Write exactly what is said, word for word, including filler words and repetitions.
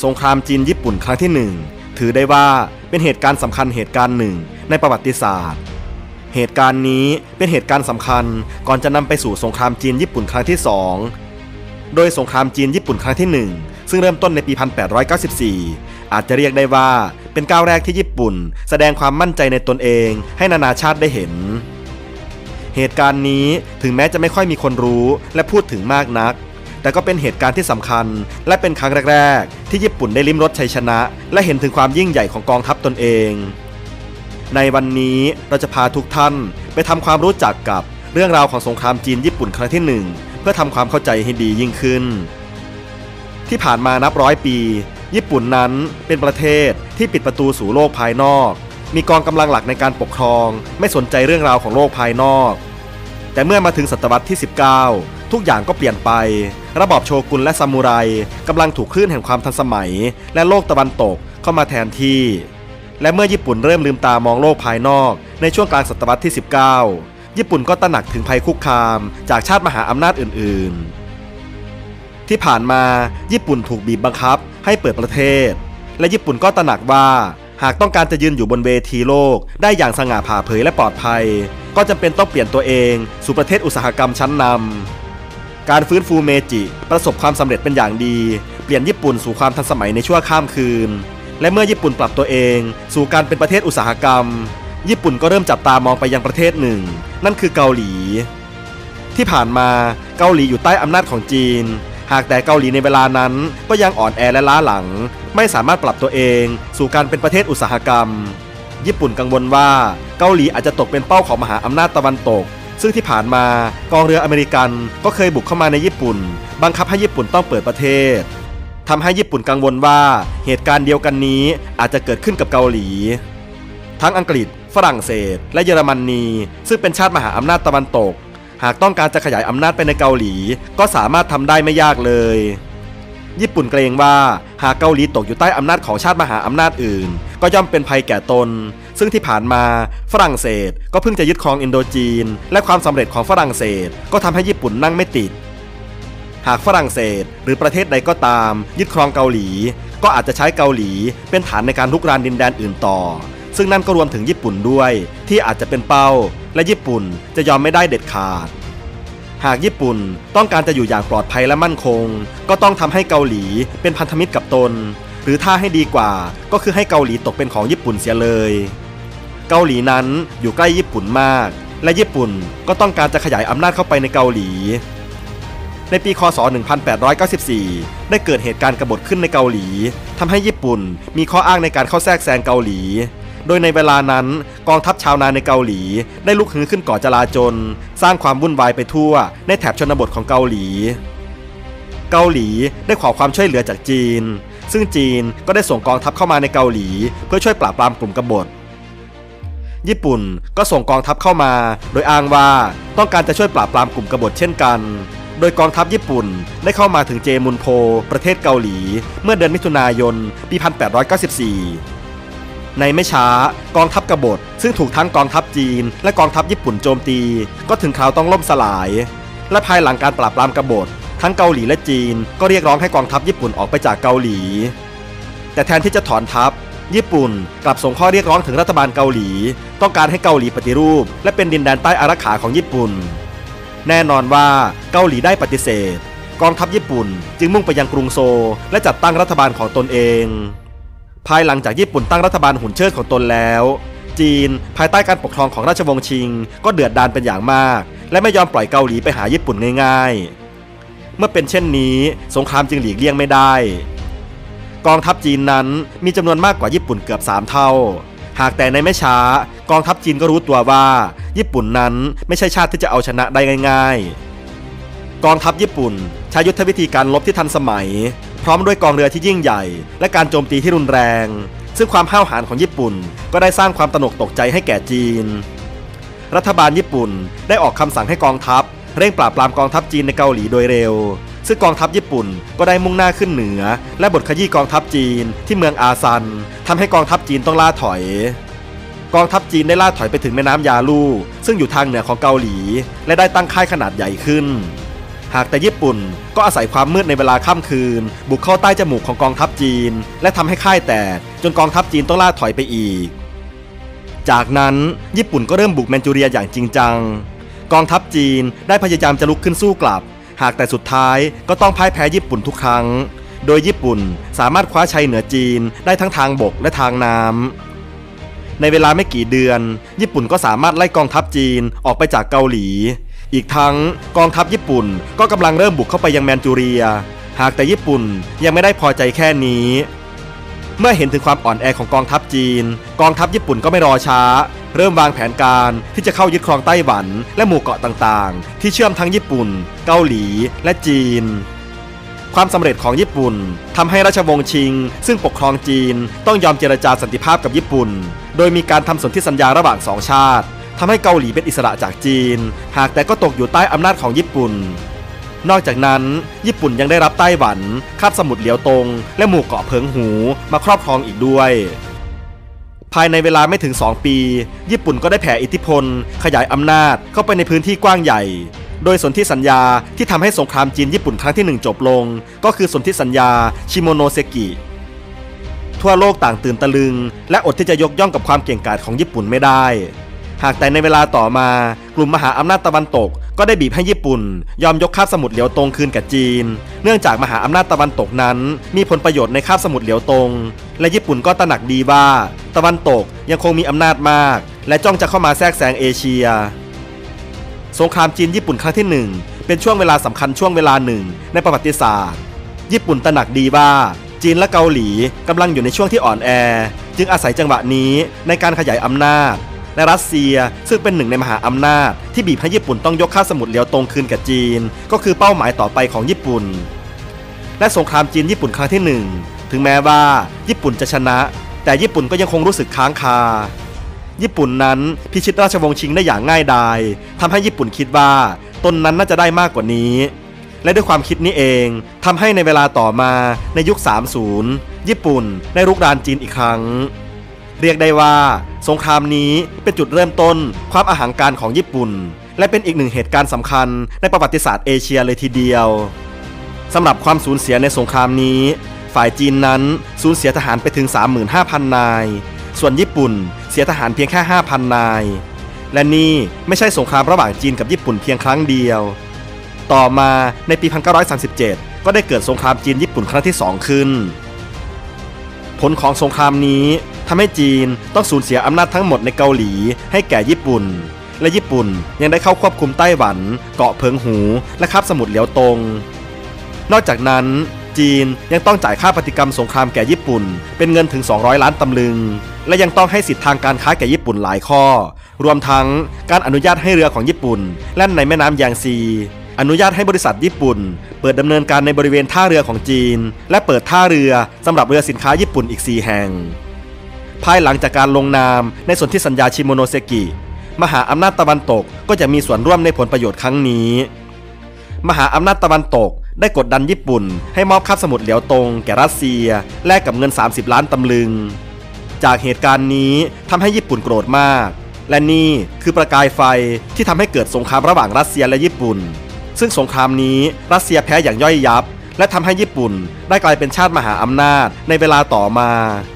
สงครามจีนญี่ปุ่นครั้งที่หนึ่งถือได้ว่าเป็นเหตุการณ์สำคัญเหตุการณ์หนึ่งในประวัติศาสตร์เหตุการณ์นี้เป็นเหตุการณ์สำคัญก่อนจะนำไปสู่สงครามจีนญี่ปุ่นครั้งที่สองโดยสงครามจีนญี่ปุ่นครั้งที่หนึ่งซึ่งเริ่มต้นในปีหนึ่งพันแปดร้อยเก้าสิบสี่อาจจะเรียกได้ว่าเป็นก้าวแรกที่ญี่ปุ่นแสดงความมั่นใจในตนเองให้นานาชาติได้เห็นเหตุการณ์นี้ถึงแม้จะไม่ค่อยมีคนรู้และพูดถึงมากนักแต่ก็เป็นเหตุการณ์ที่สำคัญและเป็นครั้งแรกๆที่ญี่ปุ่นได้ลิ้มรสชัยชนะและเห็นถึงความยิ่งใหญ่ของกองทัพตนเองในวันนี้เราจะพาทุกท่านไปทำความรู้จักกับเรื่องราวของสงครามจีนญี่ปุ่นครั้งที่หนึ่งเพื่อทำความเข้าใจให้ดียิ่งขึ้นที่ผ่านมานับร้อยปีญี่ปุ่นนั้นเป็นประเทศที่ปิดประตูสู่โลกภายนอกมีกองกำลังหลักในการปกครองไม่สนใจเรื่องราวของโลกภายนอกแต่เมื่อมาถึงศตวรรษที่สิบเก้าทุกอย่างก็เปลี่ยนไประบอบโชกุนและซามูไรกำลังถูกคลื่นแห่งความทันสมัยและโลกตะวันตกเข้ามาแทนที่และเมื่อญี่ปุ่นเริ่มลืมตามองโลกภายนอกในช่วงกลางศตวรรษที่สิบเก้าญี่ปุ่นก็ตระหนักถึงภัยคุกคามจากชาติมหาอำนาจอื่นๆที่ผ่านมาญี่ปุ่นถูกบีบบังคับให้เปิดประเทศและญี่ปุ่นก็ตระหนักว่าหากต้องการจะยืนอยู่บนเวทีโลกได้อย่างสง่าผ่าเผยและปลอดภัยก็จำเป็นต้องเปลี่ยนตัวเองสู่ประเทศอุตสาหกรรมชั้นนำการฟื้นฟูเมจิประสบความสำเร็จเป็นอย่างดีเปลี่ยนญี่ปุ่นสู่ความทันสมัยในชั่วข้ามคืนและเมื่อญี่ปุ่นปรับตัวเองสู่การเป็นประเทศอุตสาหกรรมญี่ปุ่นก็เริ่มจับตามองไปยังประเทศหนึ่งนั่นคือเกาหลีที่ผ่านมาเกาหลีอยู่ใต้อำนาจของจีนหากแต่เกาหลีในเวลานั้นก็ยังอ่อนแอและล้าหลังไม่สามารถปรับตัวเองสู่การเป็นประเทศอุตสาหกรรมญี่ปุ่นกังวลว่าเกาหลีอาจจะตกเป็นเป้าของมหาอำนาจตะวันตกซึ่งที่ผ่านมากองเรืออเมริกันก็เคยบุกเข้ามาในญี่ปุ่นบังคับให้ญี่ปุ่นต้องเปิดประเทศทำให้ญี่ปุ่นกังวลว่าเหตุการณ์เดียวกันนี้อาจจะเกิดขึ้นกับเกาหลีทั้งอังกฤษฝรั่งเศสและเยอรมนีซึ่งเป็นชาติมหาอำนาจตะวันตกหากต้องการจะขยายอำนาจไปในเกาหลีก็สามารถทำได้ไม่ยากเลยญี่ปุ่นเกรงว่าหากเกาหลีตกอยู่ใต้อำนาจของชาติมหาอำนาจอื่นก็ย่อมเป็นภัยแก่ตนซึ่งที่ผ่านมาฝรั่งเศสก็เพิ่งจะยึดครองอินโดจีนและความสำเร็จของฝรั่งเศสก็ทำให้ญี่ปุ่นนั่งไม่ติดหากฝรั่งเศสหรือประเทศใดก็ตามยึดครองเกาหลีก็อาจจะใช้เกาหลีเป็นฐานในการรุกรานดินแดนอื่นต่อซึ่งนั่นก็รวมถึงญี่ปุ่นด้วยที่อาจจะเป็นเป้าและญี่ปุ่นจะยอมไม่ได้เด็ดขาดหากญี่ปุ่นต้องการจะอยู่อย่างปลอดภัยและมั่นคงก็ต้องทำให้เกาหลีเป็นพันธมิตรกับตนหรือถ้าให้ดีกว่าก็คือให้เกาหลีตกเป็นของญี่ปุ่นเสียเลยเกาหลีนั้นอยู่ใกล้ญี่ปุ่นมากและญี่ปุ่นก็ต้องการจะขยายอำนาจเข้าไปในเกาหลีในปีค.ศ. หนึ่งพันแปดร้อยเก้าสิบสี่ได้เกิดเหตุการณ์กบฏขึ้นในเกาหลีทำให้ญี่ปุ่นมีข้ออ้างในการเข้าแทรกแซงเกาหลีโดยในเวลานั้นกองทัพชาวนาในเกาหลีได้ลุกฮือขึ้นก่อจลาจลสร้างความวุ่นวายไปทั่วในแถบชนบทของเกาหลีเกาหลีได้ขอความช่วยเหลือจากจีนซึ่งจีนก็ได้ส่งกองทัพเข้ามาในเกาหลีเพื่อช่วยปราบปรามกลุ่มกบฏญี่ปุ่นก็ส่งกองทัพเข้ามาโดยอ้างว่าต้องการจะช่วยปราบปรามกลุ่มกบฏเช่นกันโดยกองทัพญี่ปุ่นได้เข้ามาถึงเจมุนโพประเทศเกาหลีเมื่อเดือนมิถุนายนปี หนึ่งพันแปดร้อยเก้าสิบสี่ในไม่ช้ากองทัพกบฏซึ่งถูกทั้งกองทัพจีนและกองทัพญี่ปุ่นโจมตีก็ถึงคราวต้องล่มสลายและภายหลังการปราบปรามกบฏทั้งเกาหลีและจีนก็เรียกร้องให้กองทัพญี่ปุ่นออกไปจากเกาหลีแต่แทนที่จะถอนทัพญี่ปุ่นกลับส่งข้อเรียกร้องถึงรัฐบาลเกาหลีต้องการให้เกาหลีปฏิรูปและเป็นดินแดนใต้อารักขาของญี่ปุ่นแน่นอนว่าเกาหลีได้ปฏิเสธกองทัพญี่ปุ่นจึงมุ่งไปยังกรุงโซลและจัดตั้งรัฐบาลของตนเองภายหลังจากญี่ปุ่นตั้งรัฐบาลหุ่นเชิดของตนแล้วจีนภายใต้การปกครองของราชวงศ์ชิงก็เดือดดาลเป็นอย่างมากและไม่ยอมปล่อยเกาหลีไปหาญี่ปุ่นง่ายๆเมื่อเป็นเช่นนี้สงครามจึงหลีกเลี่ยงไม่ได้กองทัพจีนนั้นมีจำนวนมากกว่าญี่ปุ่นเกือบสามเท่าหากแต่ในไม่ช้ากองทัพจีนก็รู้ตัวว่าญี่ปุ่นนั้นไม่ใช่ชาติที่จะเอาชนะได้ง่ายๆกองทัพญี่ปุ่นใช้ยุทธวิธีการรบที่ทันสมัยพร้อมด้วยกองเรือที่ยิ่งใหญ่และการโจมตีที่รุนแรงซึ่งความห้าวหาญของญี่ปุ่นก็ได้สร้างความตระหนกตกใจให้แก่จีนรัฐบาลญี่ปุ่นได้ออกคำสั่งให้กองทัพเร่งปราบปรามกองทัพจีนในเกาหลีโดยเร็วซึ่งกองทัพญี่ปุ่นก็ได้มุ่งหน้าขึ้นเหนือและบดขยี้กองทัพจีนที่เมืองอาซันทำให้กองทัพจีนต้องล่าถอยกองทัพจีนได้ล่าถอยไปถึงแม่น้ำยาลู่ซึ่งอยู่ทางเหนือของเกาหลีและได้ตั้งค่ายขนาดใหญ่ขึ้นหากแต่ญี่ปุ่นก็อาศัยความมืดในเวลาค่ำคืนบุกเข้าใต้จมูกของกองทัพจีนและทำให้ค่ายแตกจนกองทัพจีนต้องล่าถอยไปอีกจากนั้นญี่ปุ่นก็เริ่มบุกแมนจูเรียอย่างจริงจังกองทัพจีนได้พยายามจะลุกขึ้นสู้กลับหากแต่สุดท้ายก็ต้องพ่ายแพ้ญี่ปุ่นทุกครั้งโดยญี่ปุ่นสามารถคว้าชัยเหนือจีนได้ทั้งทางบกและทางน้ำในเวลาไม่กี่เดือนญี่ปุ่นก็สามารถไล่กองทัพจีนออกไปจากเกาหลีอีกทั้งกองทัพญี่ปุ่นก็กำลังเริ่มบุกเข้าไปยังแมนจูเรียหากแต่ญี่ปุ่นยังไม่ได้พอใจแค่นี้เมื่อเห็นถึงความอ่อนแอของกองทัพจีนกองทัพญี่ปุ่นก็ไม่รอช้าเริ่มวางแผนการที่จะเข้ายึดครองไต้หวันและหมู่เกาะต่างๆที่เชื่อมทั้งญี่ปุ่นเกาหลีและจีนความสำเร็จของญี่ปุ่นทำให้ราชวงศ์ชิงซึ่งปกครองจีนต้องยอมเจรจาสันติภาพกับญี่ปุ่นโดยมีการทำสนธิสัญญาระหว่างสองชาติทำให้เกาหลีเป็นอิสระจากจีนหากแต่ก็ตกอยู่ใต้อำนาจของญี่ปุ่นนอกจากนั้นญี่ปุ่นยังได้รับไต้หวันคาบสมุทรเหลียวตงและหมู่เกาะเพิงหูมาครอบครองอีกด้วยภายในเวลาไม่ถึงสองปีญี่ปุ่นก็ได้แผ่อิทธิพลขยายอำนาจเข้าไปในพื้นที่กว้างใหญ่โดยสนธิสัญญาที่ทำให้สงครามจีนญี่ปุ่นครั้งที่หนึ่งจบลงก็คือสนธิสัญญาชิโมโนเซกิทั่วโลกต่างตื่นตะลึงและอดที่จะยกย่องกับความเก่งกาจของญี่ปุ่นไม่ได้หากแต่ในเวลาต่อมากลุ่มมหาอำนาจตะวันตกก็ได้บีบให้ญี่ปุ่นยอมยกคาบสมุทรเหลียวตงคืนแก่จีนเนื่องจากมหาอำนาจตะวันตกนั้นมีผลประโยชน์ในคาบสมุทรเหลียวตงและญี่ปุ่นก็ตระหนักดีว่าตะวันตกยังคงมีอำนาจมากและจ้องจะเข้ามาแทรกแซงเอเชียสงครามจีนญี่ปุ่นครั้งที่หนึ่งเป็นช่วงเวลาสำคัญช่วงเวลาหนึ่งในประวัติศาสตร์ญี่ปุ่นตระหนักดีว่าจีนและเกาหลีกำลังอยู่ในช่วงที่อ่อนแอจึงอาศัยจังหวะนี้ในการขยายอำนาจและรัสเซียซึ่งเป็นหนึ่งในมหาอำนาจที่บีบให้ญี่ปุ่นต้องยกคาบสมุทรเหลียวตงคืนกับจีนก็คือเป้าหมายต่อไปของญี่ปุ่นและสงครามจีนญี่ปุ่นครั้งที่หนึ่งถึงแม้ว่าญี่ปุ่นจะชนะแต่ญี่ปุ่นก็ยังคงรู้สึกค้างคาญี่ปุ่นนั้นพิชิตราชวงศ์ชิงได้อย่างง่ายดายทำให้ญี่ปุ่นคิดว่าตนนั้นน่าจะได้มากกว่านี้และด้วยความคิดนี้เองทำให้ในเวลาต่อมาในยุคสามสิบญี่ปุ่นได้รุกรานจีนอีกครั้งเรียกได้ว่าสงครามนี้เป็นจุดเริ่มต้นความอหังการของญี่ปุ่นและเป็นอีกหนึ่งเหตุการณ์สำคัญในประวัติศาสตร์เอเชียเลยทีเดียวสำหรับความสูญเสียในสงครามนี้ฝ่ายจีนนั้นสูญเสียทหารไปถึง สามหมื่นห้าพัน นายส่วนญี่ปุ่นเสียทหารเพียงแค่ ห้าพัน นายและนี่ไม่ใช่สงครามระหว่างจีนกับญี่ปุ่นเพียงครั้งเดียวต่อมาในปีหนึ่งพันเก้าร้อยสามสิบเจ็ดก็ได้เกิดสงครามจีนญี่ปุ่นครั้งที่สองขึ้นผลของสงครามนี้ทำให้จีนต้องสูญเสียอำนาจทั้งหมดในเกาหลีให้แก่ญี่ปุ่นและญี่ปุ่นยังได้เข้าควบคุมไต้หวันเกาะเพิงหูและคาบสมุทรเหลียวตงนอกจากนั้นจีนยังต้องจ่ายค่าปฏิกรรมสงครามแก่ญี่ปุ่นเป็นเงินถึงสองร้อยล้านตำลึงและยังต้องให้สิทธิทางการค้าแก่ญี่ปุ่นหลายข้อรวมทั้งการอนุญาตให้เรือของญี่ปุ่นแล่นในแม่น้ำยางซีอนุญาตให้บริษัทญี่ปุ่นเปิดดำเนินการในบริเวณท่าเรือของจีนและเปิดท่าเรือสำหรับเรือสินค้าญี่ปุ่นอีกสี่แห่งภายหลังจากการลงนามในสนธิสัญญาชิโมโนเซกิมหาอำนาจตะวันตกก็จะมีส่วนร่วมในผลประโยชน์ครั้งนี้มหาอำนาจตะวันตกได้กดดันญี่ปุ่นให้มอบคาบสมุทรเหลียวตงแก่รัสเซียแลกกับเงินสามสิบล้านตำลึงจากเหตุการณ์นี้ทำให้ญี่ปุ่นโกรธมากและนี่คือประกายไฟที่ทำให้เกิดสงครามระหว่างรัสเซียและญี่ปุ่นซึ่งสงครามนี้รัสเซียแพ้อย่างย่อยยับและทำให้ญี่ปุ่นได้กลายเป็นชาติมหาอำนาจในเวลาต่อมา